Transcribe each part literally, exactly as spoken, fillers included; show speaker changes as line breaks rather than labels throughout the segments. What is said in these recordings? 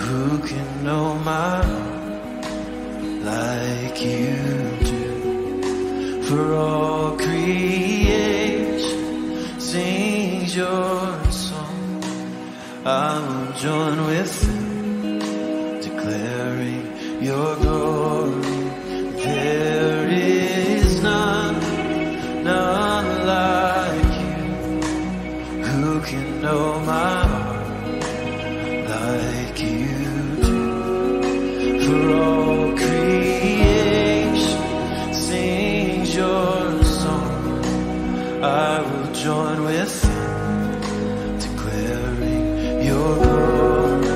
Who can know my heart like you do? For all creation sings your song. I will join with them, declaring your glory. There is none, none like you. Who can know my heart like you do? For all creation sings your song. I will join with them, declaring your glory.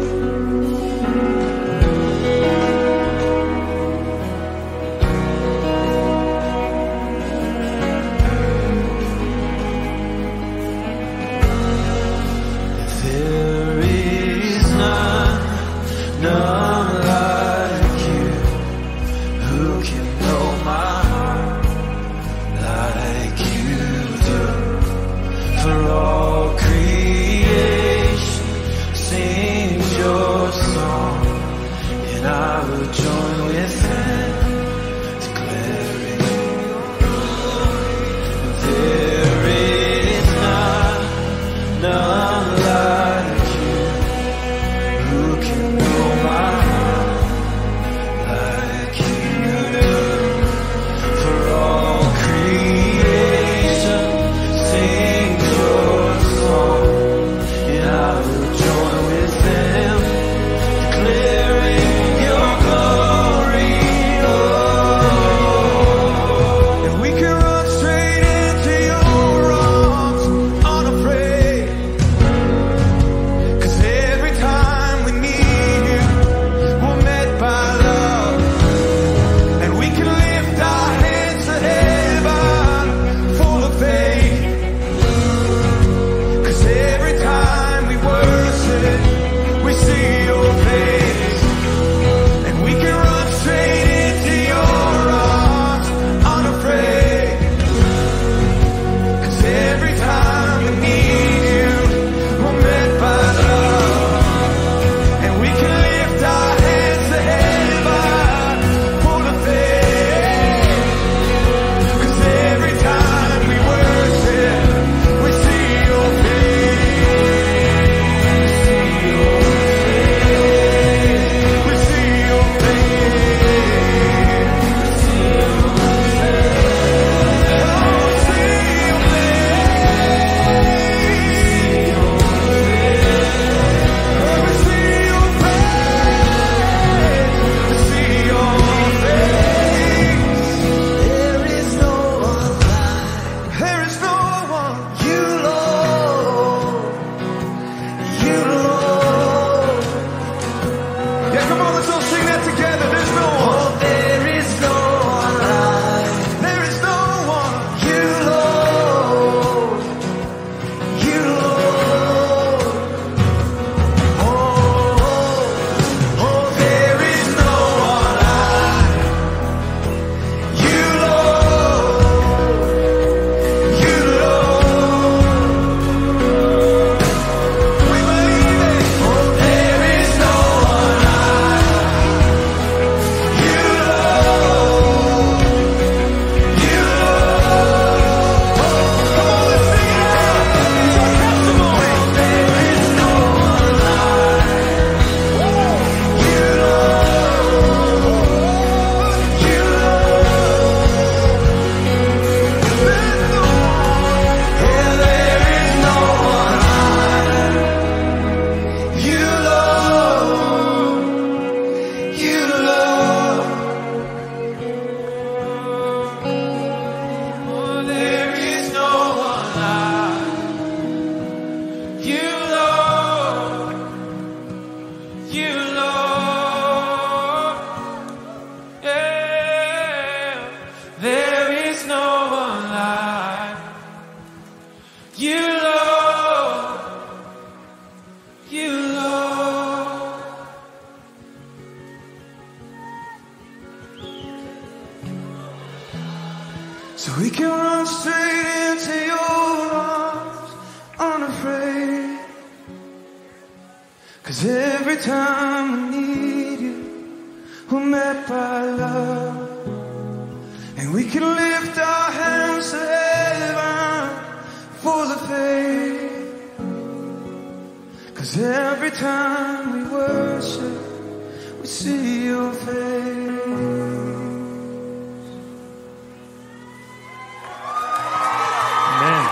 There is none, none like you. Who can know my heart like you do? For all creation sings your song, and I will join with them, declaring there is none, none like you. Who can know my heart like you do? For all creation sings your song, and I will join with them, declaring your glory. Oh, and we can run straight into your arms, unafraid. 'Cause every time we need you, we're met by love, and we can lift our hands to heaven, full of faith. 'Cause every time we worship, we see your face, and we can run straight into your arms, unafraid. 'Cause every time we need you, we're met by love, and we can lift our hands to heaven, full of faith. 'Cause every time we worship, we see your face. We see your face. We see your face. Oh, see your face. Oh, we see your face. We see your face. There is no one like, there is no one. You, Lord. You, Lord. Yeah, come on, let's all sing that together. There's no one. Oh, there is no one like, there is no one. You, Lord. You, Lord. Oh, oh, there is no one like you, Lord. You, Lord. We believe it. Oh, there is no one like you, Lord. You, Lord. Come on, let's sing it out. It's our testimony. There is no one like you, Lord. You, Lord. There's no one. Yeah, there is no one like you, Lord. You, Lord. Oh, there is no one like you, Lord. You, Lord. Yeah. There is no one like you, Lord. You, Lord. So we can run straight into your arms, unafraid. 'Cause every time we need you, we're met by love. And we can lift our hands to heaven full of faith. 'Cause every time we worship, we see your face. Amen.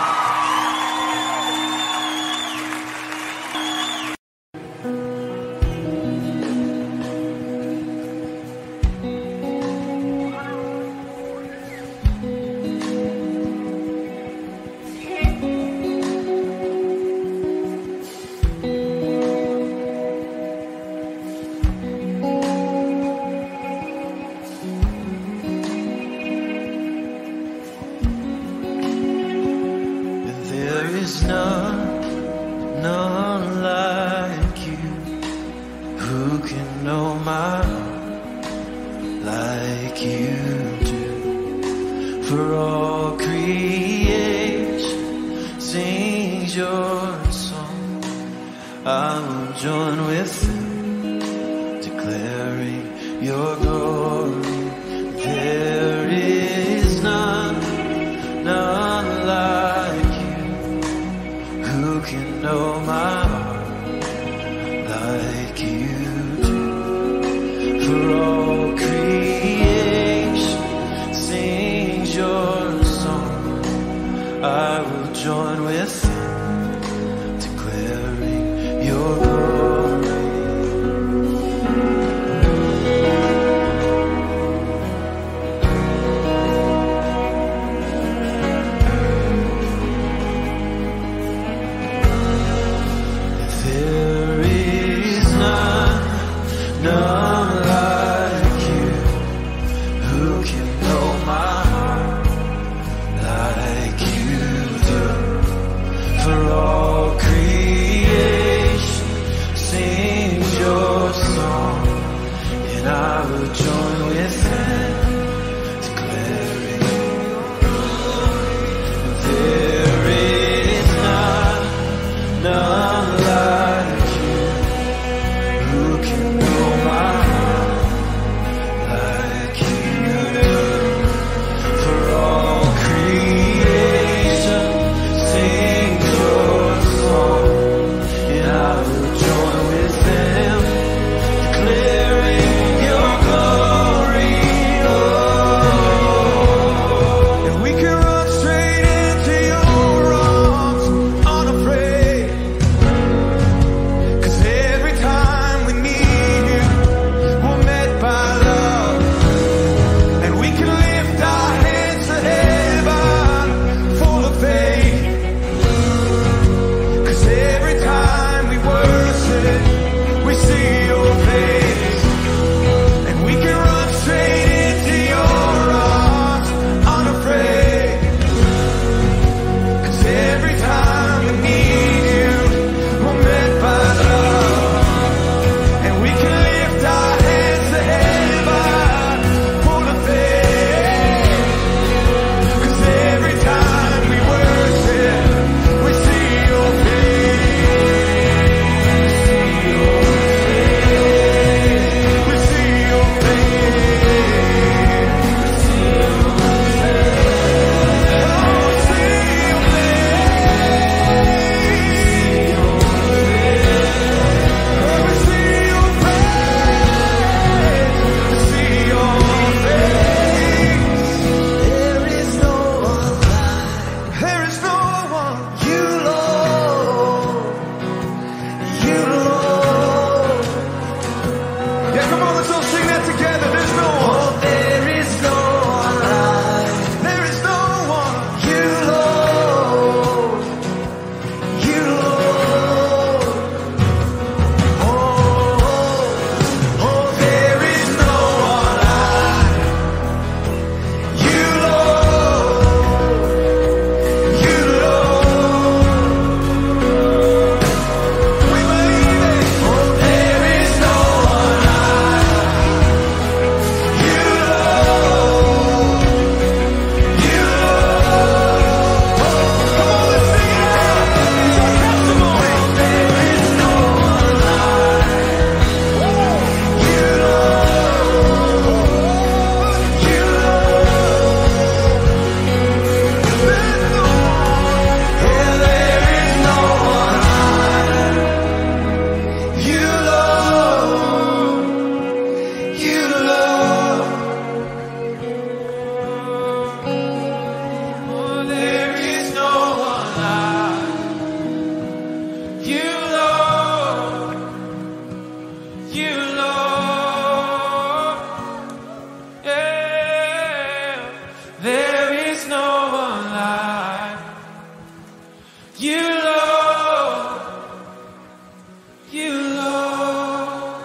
you, Lord.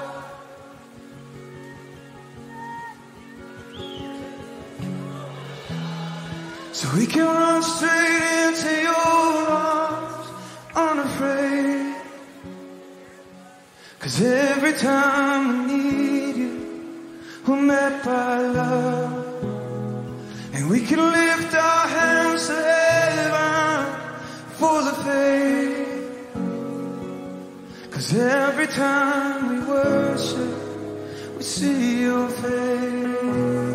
So we can run straight into your arms, unafraid. 'Cause every time we need you, we're met by love. And we can lift our hands to heaven for the faith. 'Cause every time we worship, we see your face.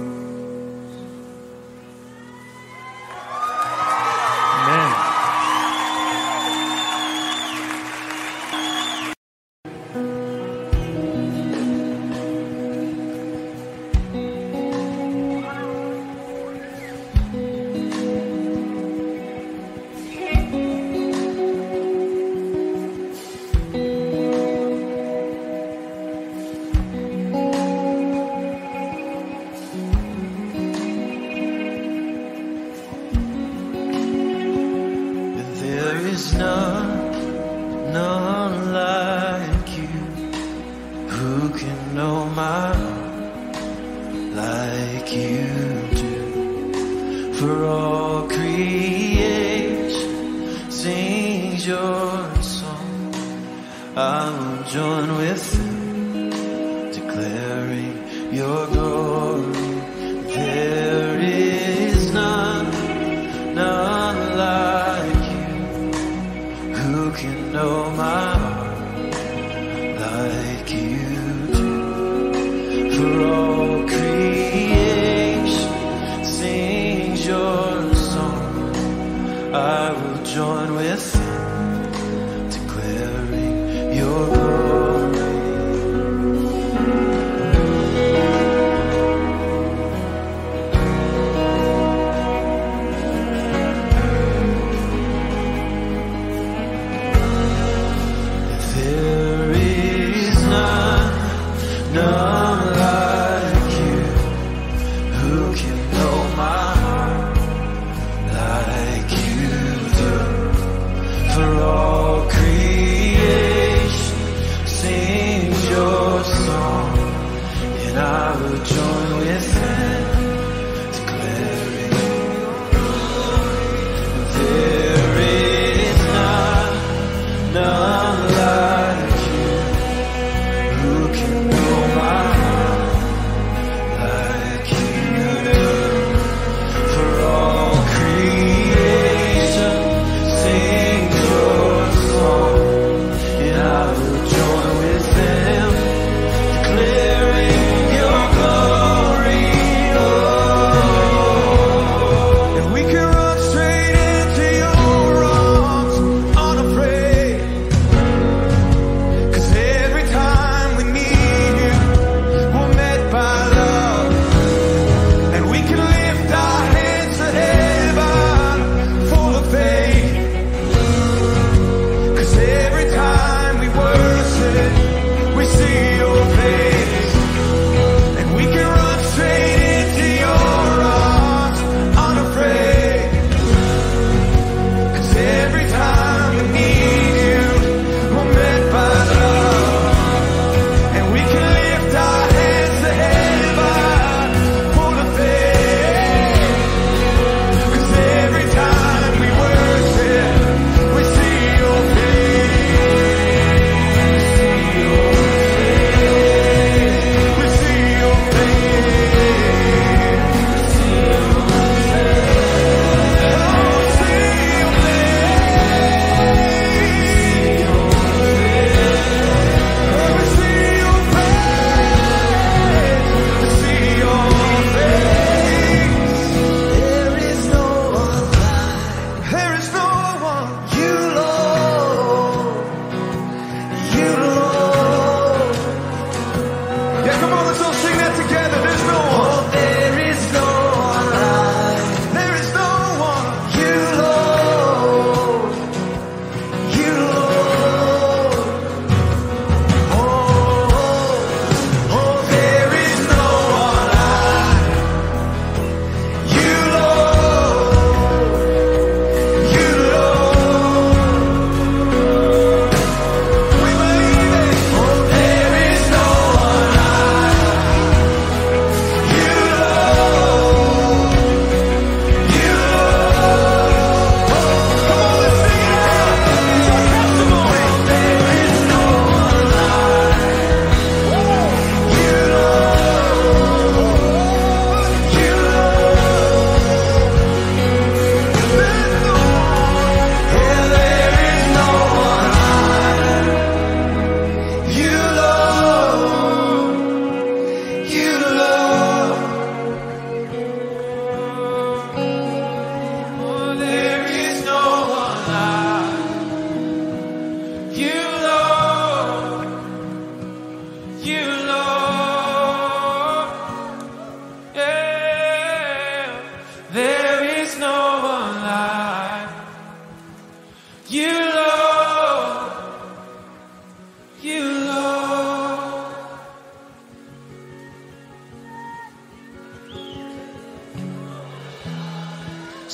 There's none, none like you. Who can know my heart like you do? For all creation sings your song. I will join with them, declaring your glory. There is none, none like who can know my heart like you do? For all creation sings your song. I will join with them, declaring your glory. None like you. Who can know my heart like you do? For all creation sings your song, and I will join with them, declaring there is none, none like you. Who can know my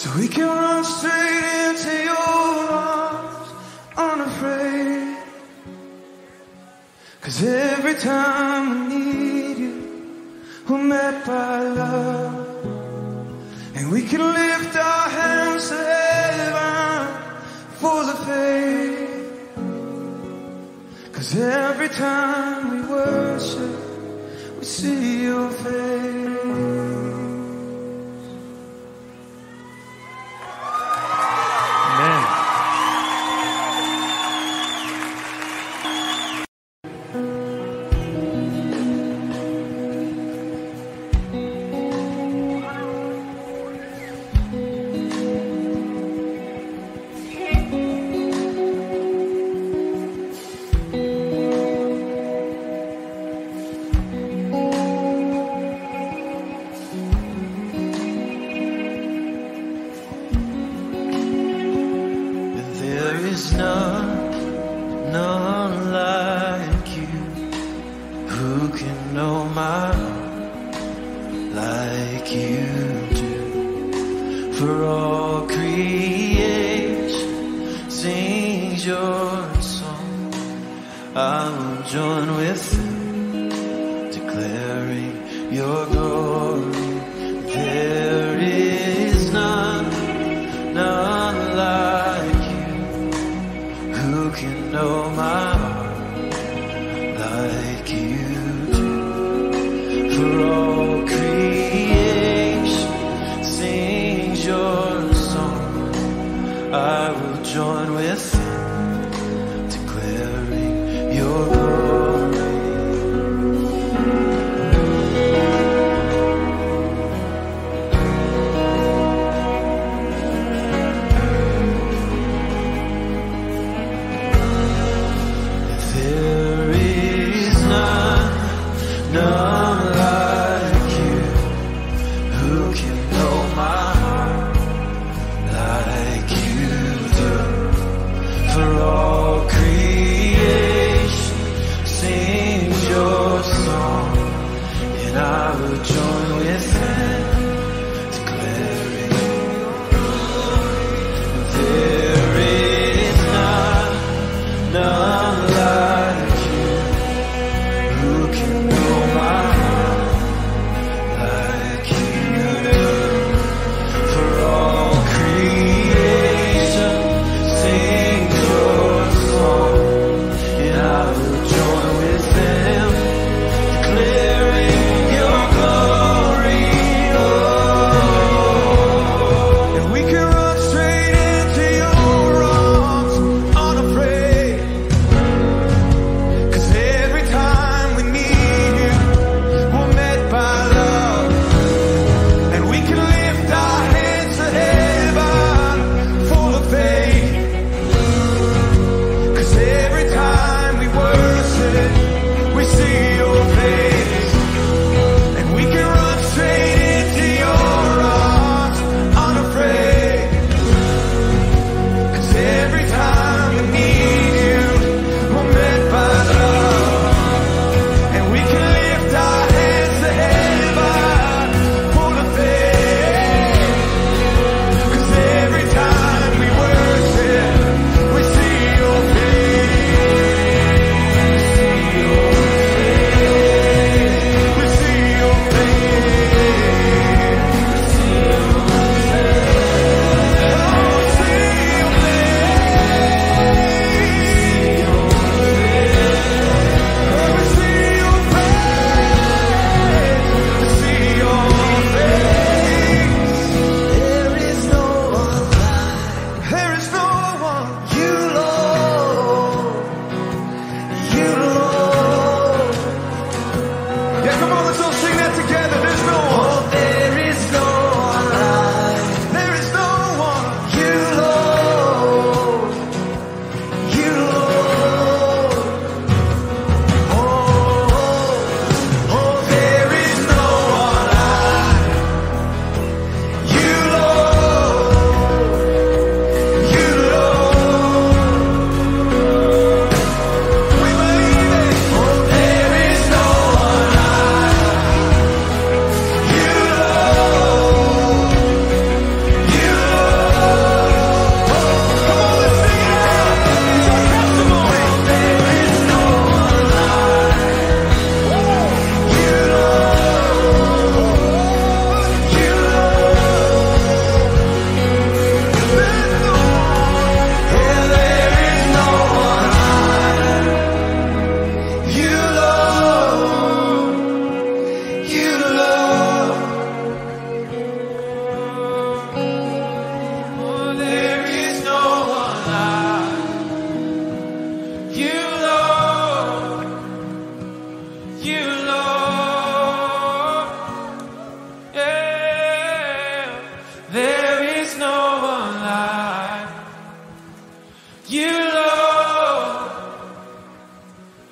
so we can run straight into your arms, unafraid. 'Cause every time we need you, we're met by love, and we can lift our hands to heaven full of faith. 'Cause every time we worship, we see your face.
Amen.
There's none, none like you. Who can know my heart like you do? For all creation sings your song. I will join with them, declaring your glory. There is none, none like you. Who can know my heart like you do? For all creation sings your song. I will join with them, declaring your glory. There is none,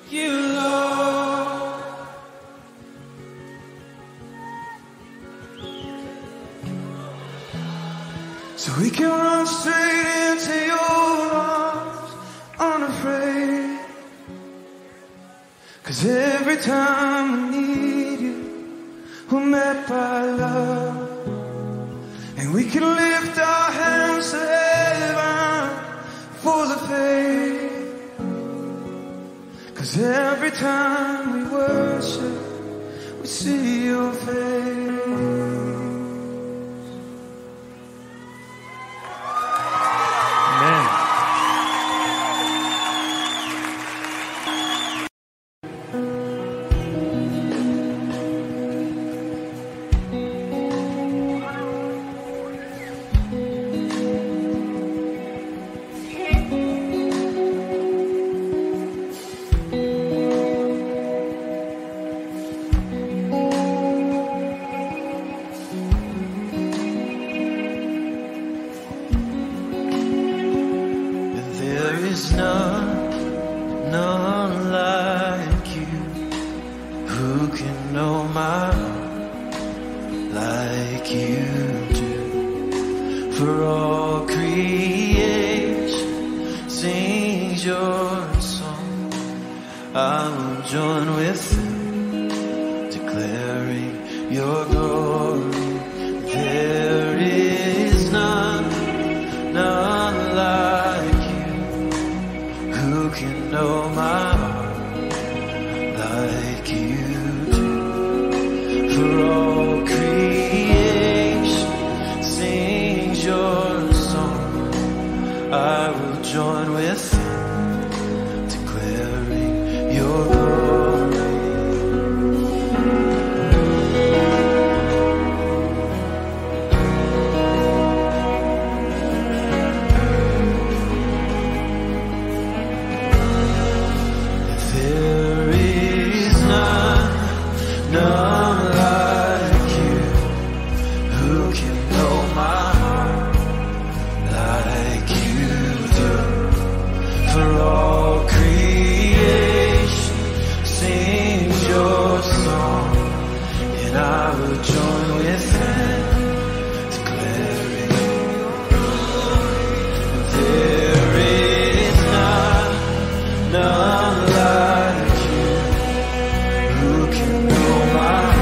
you, Lord. So we can run straight into your arms, unafraid. 'Cause every time we need you, we're met by love. And we can lift our hands to heaven full of faith. 'Cause every time we worship, we see your face.
Amen.
None like you, who can know my heart?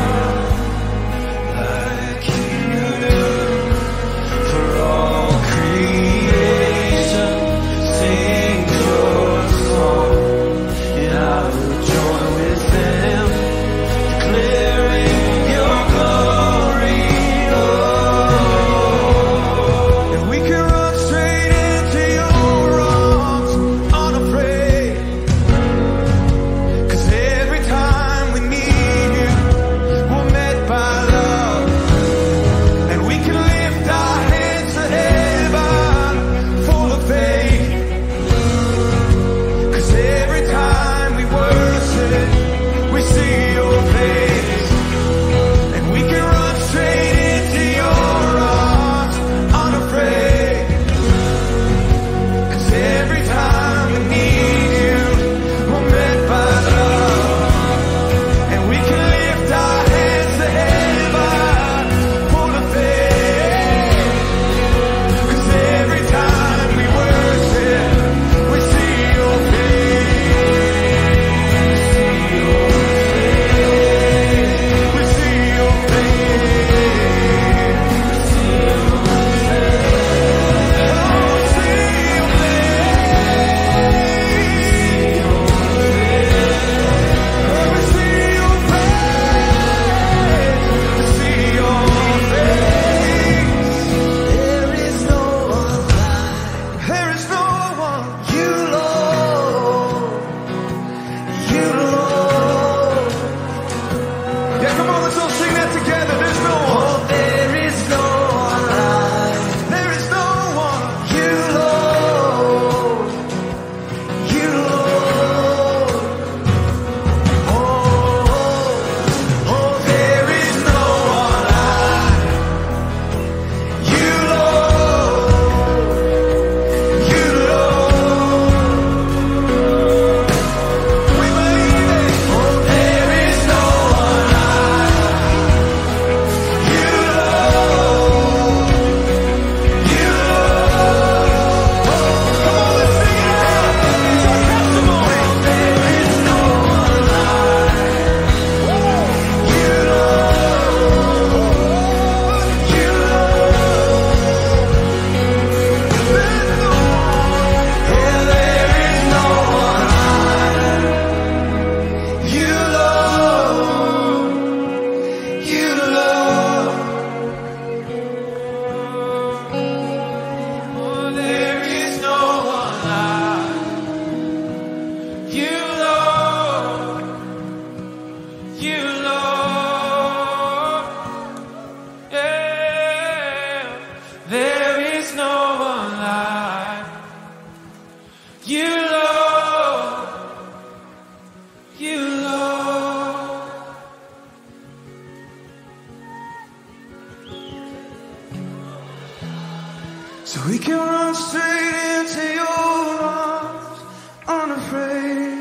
so we can run straight into your arms, unafraid.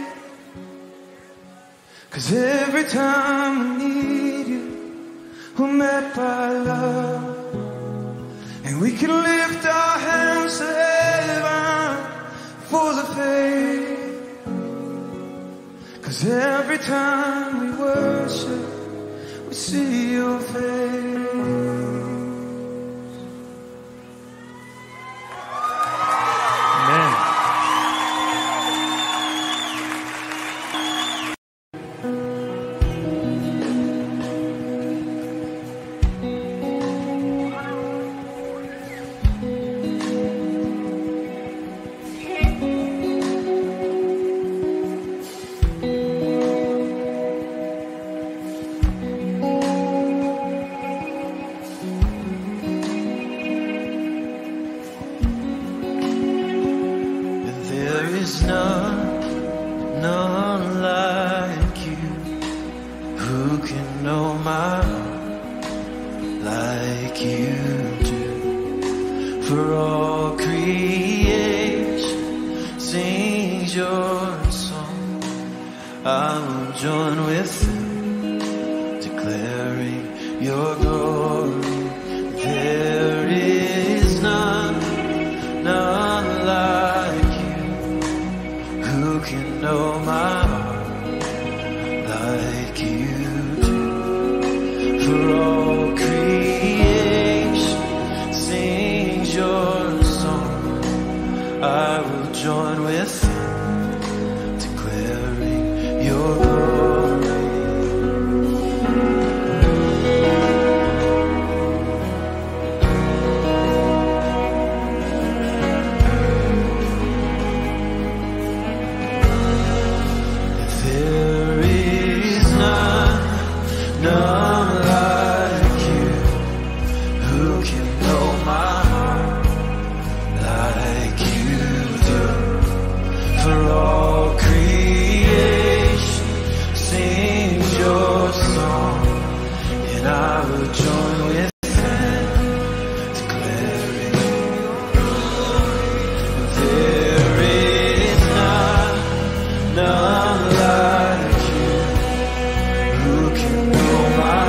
'Cause every time we need you, we're met by love, and we can lift our hands to heaven for the faith. 'Cause every time we worship, we see your face. Who can know my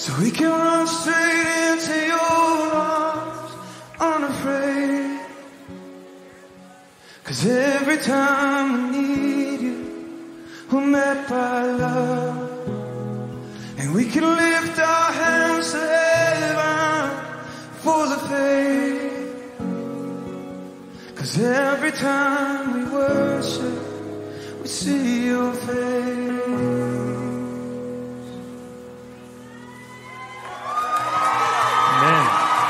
so we can run straight into your arms, unafraid. 'Cause every time we need you, we're met by love, and we can lift our hands to heaven full of faith. 'Cause every time we worship, we see your face.
Amen.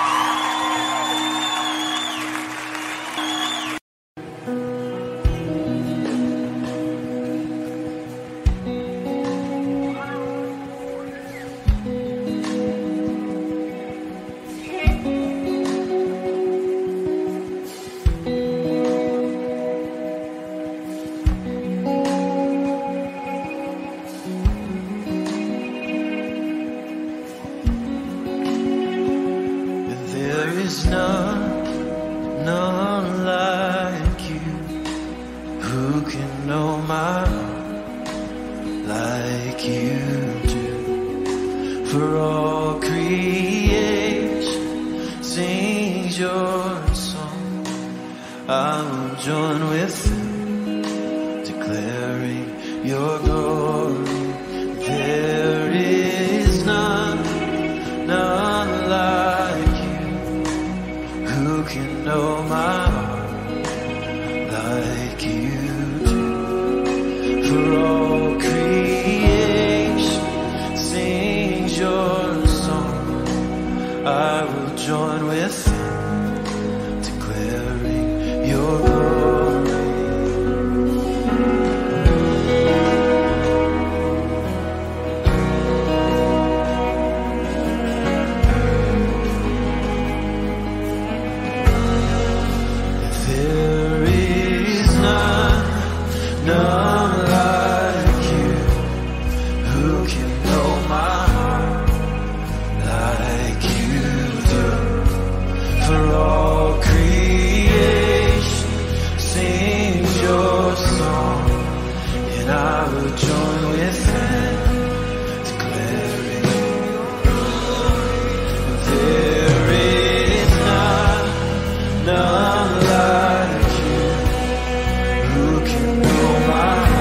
There's none, none like you. Who can know my heart like you do? For all creation sings your song. I will join with them, declaring your glory. There is none, none like who can know my heart like you do? For all creation sings your song. I will join with them, declaring your glory. None like you. Who can know my heart like you do? For all creation sings your song, and I will join with them, declaring there is none, none like you. Who can know my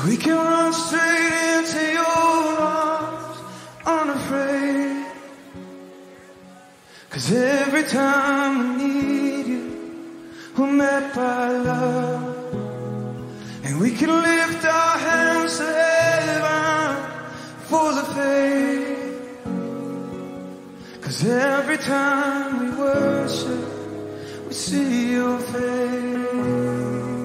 we can run straight into your arms, unafraid. 'Cause every time we need you, we're met by love. And we can lift our hands to heaven full of faith. 'Cause every time we worship, we see your face.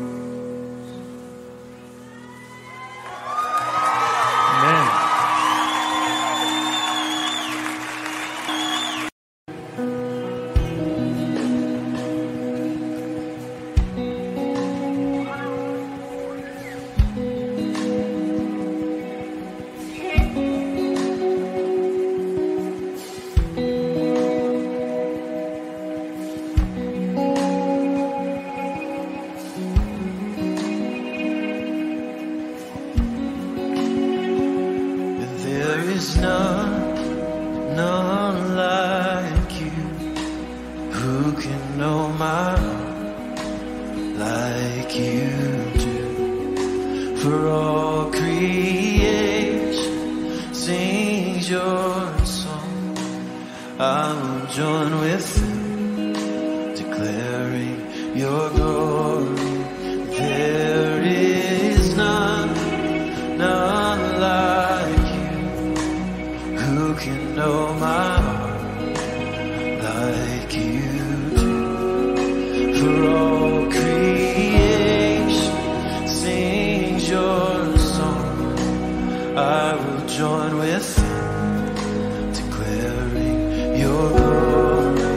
There's none, none like you. Who can know my heart like you do? For all creation sings your song. I will join with them, declaring your glory. There is none, none like you. Who can know my heart like you do? For all creation sings your song. I will join with them, declaring your glory.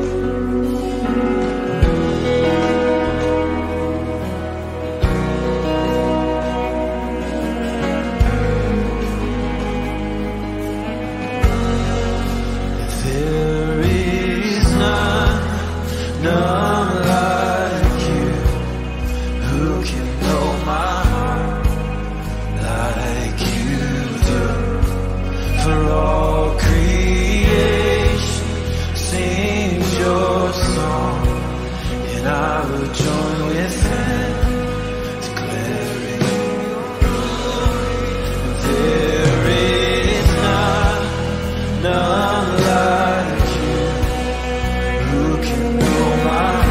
There is none, none like you. Who can know my heart like you do? For all creation sings your song, and I will join with them, declaring there is none, none like you. Who can know my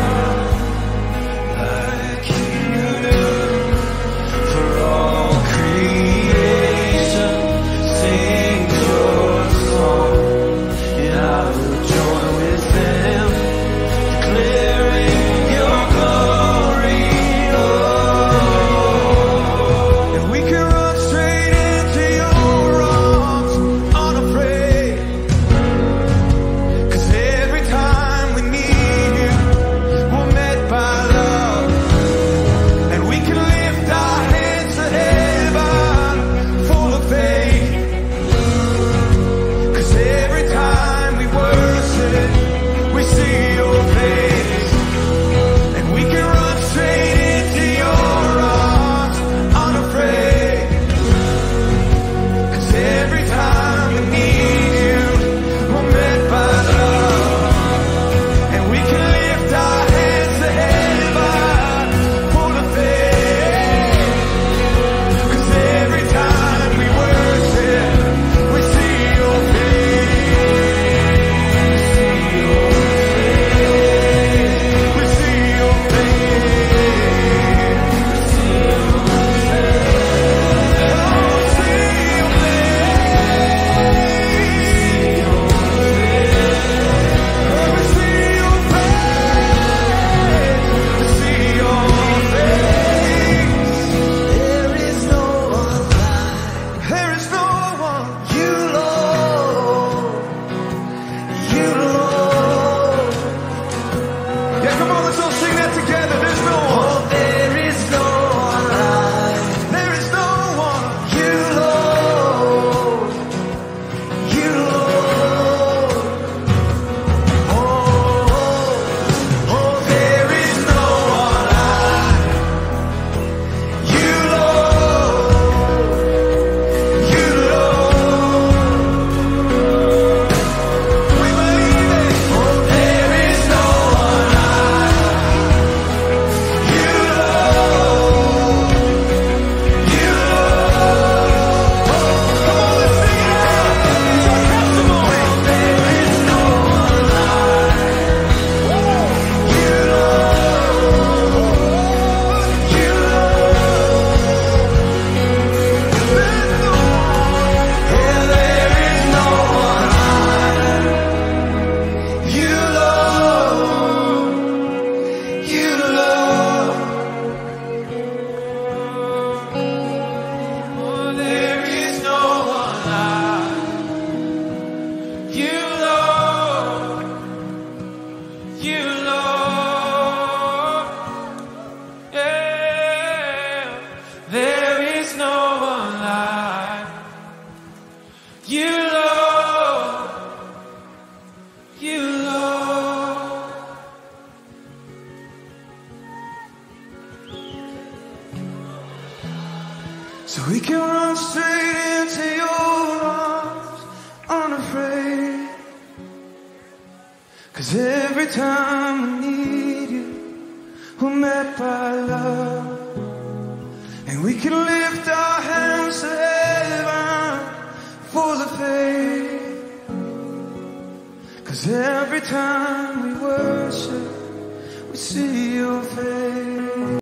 so we can run straight into your arms, unafraid. 'Cause every time we need you, we're met by love, and we can lift our hands to heaven full of faith. 'Cause every time we worship, we see your face.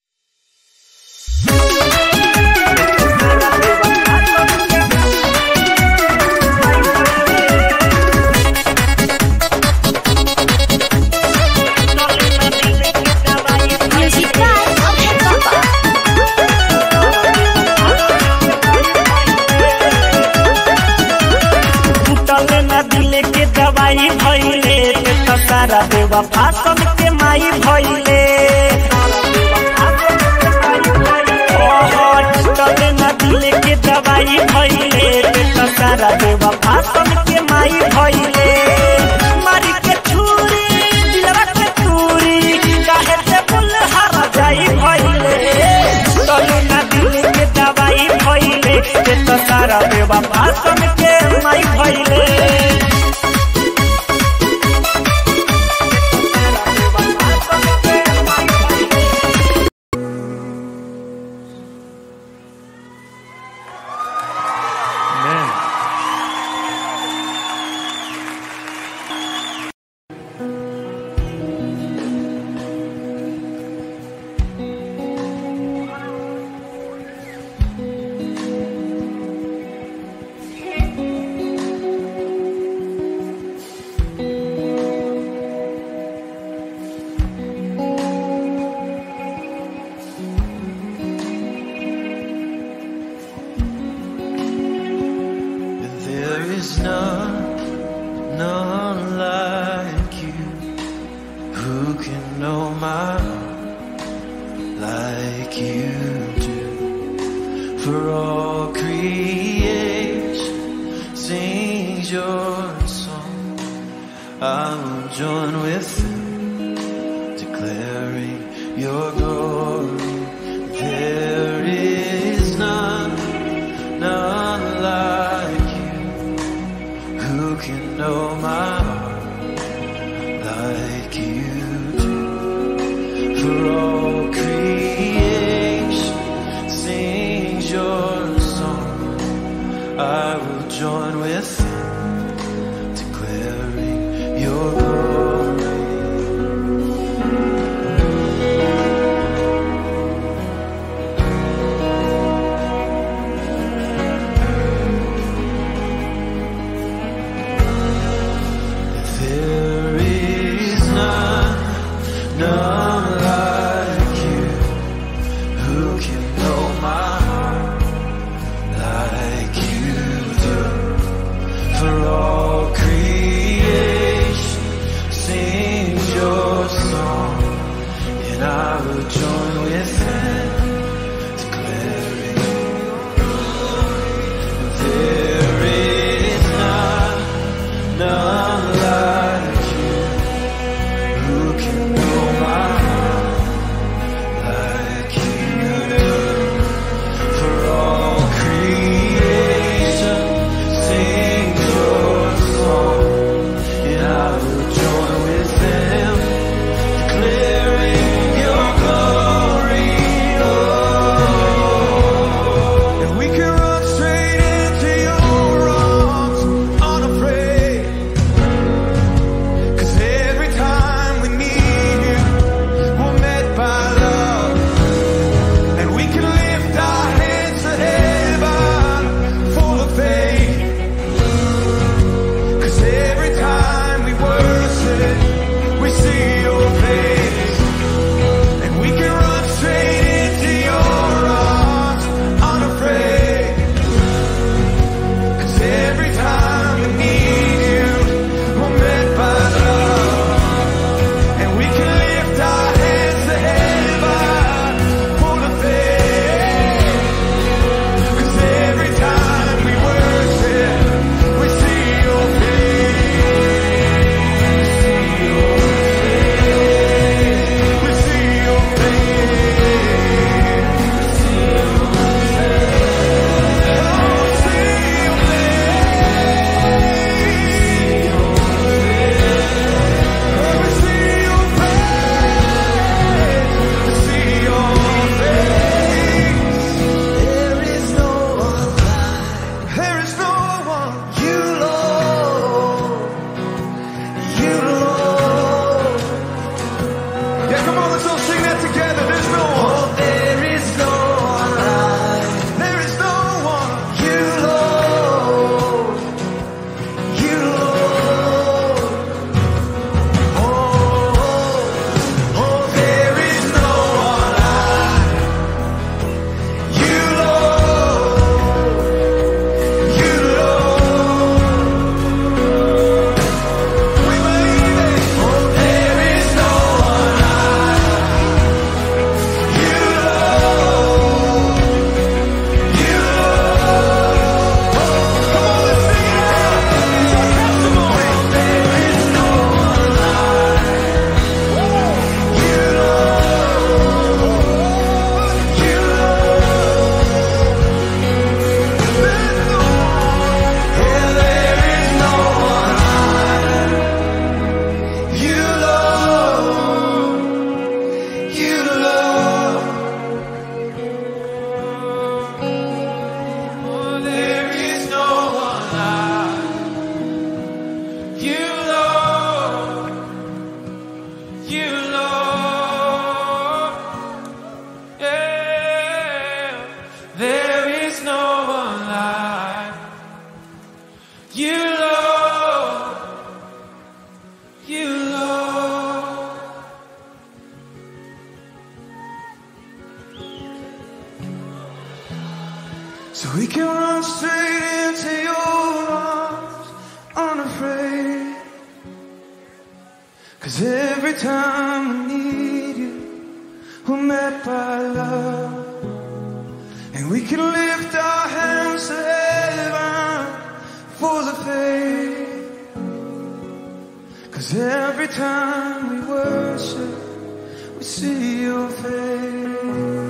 सारा देवा fasten के माई भइले टले न दिले के दवाई भइले सारा देवा फासन के माई भइले मारी के छुरी दिलवा के चूरी काहे से फूल हरा जाई भइले टले न दिले के दवाई भइले सारा देवा फासन के माई भइले
Who can know my heart like you do? we can run straight into your arms, unafraid. 'Cause every time we need you, we're met by love. And we can lift our hands to heaven for the faith. 'Cause every time we worship, we see your face.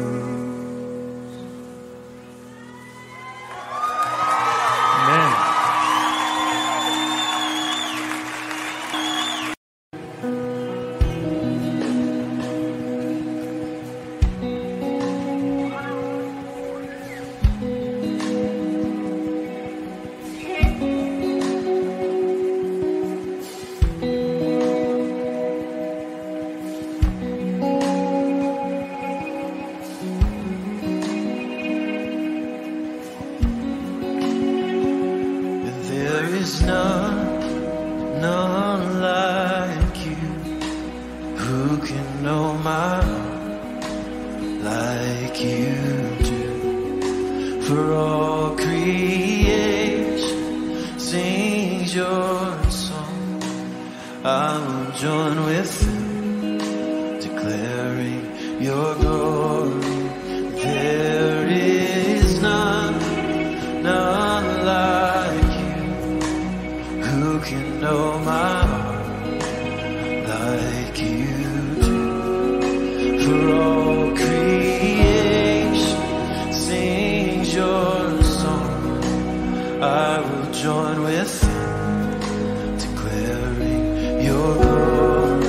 There's none, none like you. Who can know my heart like you do? For all creation sings your song. I will join with them, declaring your glory. There is none, none like you. Who can know my heart like you do? For all creation sings your song. I will join with them, declaring your glory.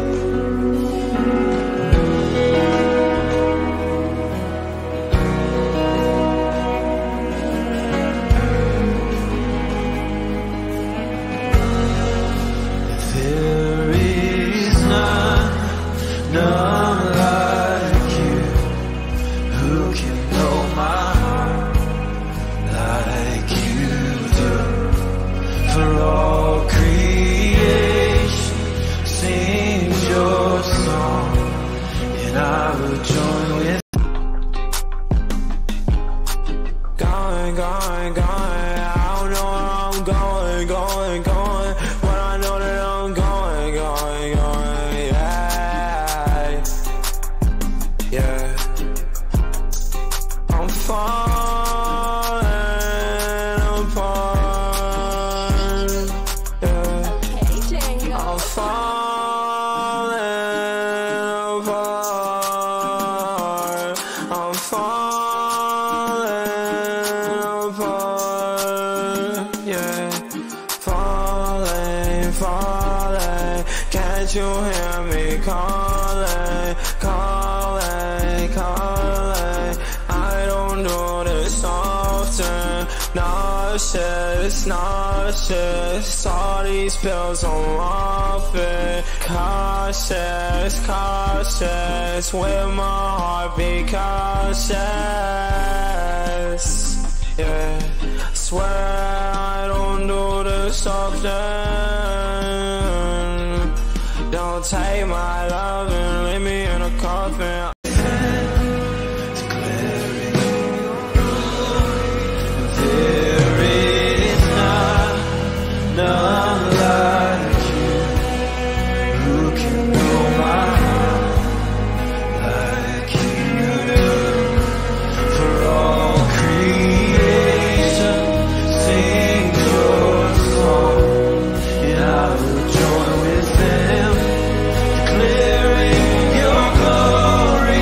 None like you. Who can know my heart like you do? For all creation sings your song, and I will join with. Going, going, going. I don't know where I'm going, going, going. But I know that I'm going, going, going. Yeah. Yeah, I'm falling apart. Yeah, I'm falling apart. I'm falling apart. Yeah, falling, falling. Can't you hear me calling, calling, calling? I don't do this often. Nauseous, nauseous. All these pills I'm off it. Cautious, cautious. With my heart be cautious. Yeah, swear I don't do this often. Don't take my love and leave me in a coffin. There is none, none like you. Who can know my heart like you do? For all creation sings your song, and I will join with them, declaring your glory.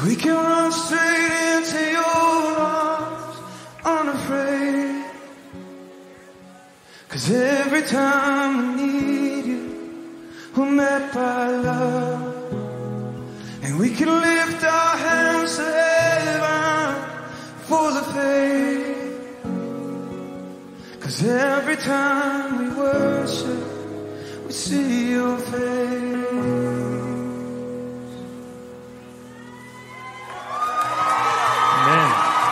We can run straight into your arms, unafraid. 'Cause every time we need you, we're met by love. And we can lift our hands to heaven full of faith. 'Cause every time we worship, we see your face.
Amen.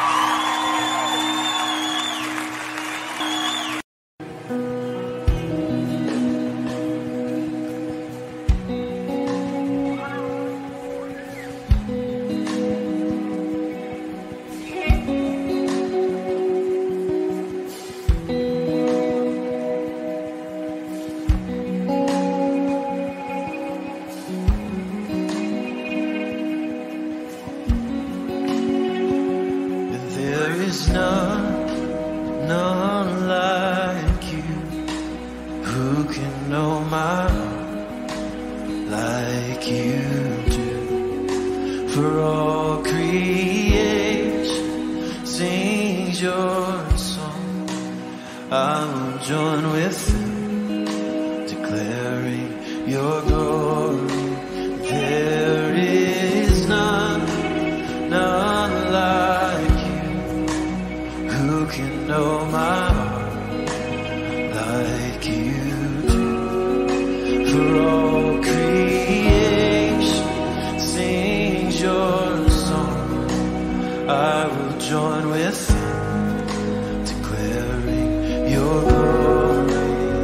There's none, none like you. Who can know my heart like you do? For all creation sings your song. I will join with them, declaring your glory. There is none, none like you. Who can know my heart like you do? For all creation sings your song. I will join with them, declaring your glory.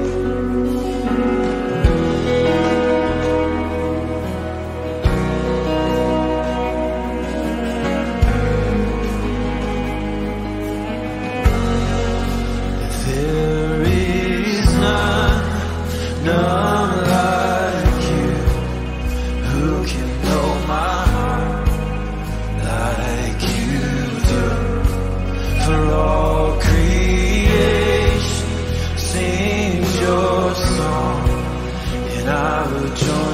There is none, none like you. Who can know my heart like you do? For all creation sings your song, and I will join